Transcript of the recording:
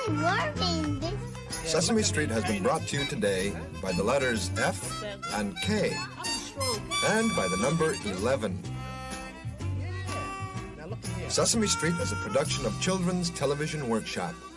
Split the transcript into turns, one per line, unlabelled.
worrying.
Sesame Street has been brought to you today by the letters F and K and by the number 11. Sesame Street is a production of Children's Television Workshop.